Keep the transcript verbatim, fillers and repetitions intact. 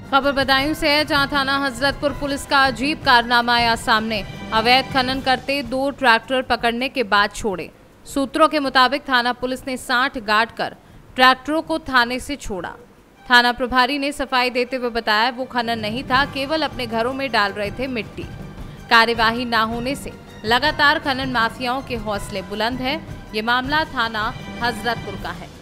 खबर बदायूं से है, जहां थाना हजरतपुर पुलिस का अजीब कारनामा आया सामने। अवैध खनन करते दो ट्रैक्टर पकड़ने के बाद छोड़े। सूत्रों के मुताबिक थाना पुलिस ने साठ गाड़ कर ट्रैक्टरों को थाने से छोड़ा। थाना प्रभारी ने सफाई देते हुए बताया, वो खनन नहीं था, केवल अपने घरों में डाल रहे थे मिट्टी। कार्यवाही न होने से लगातार खनन माफियाओं के हौसले बुलंद है। ये मामला थाना हजरतपुर का है।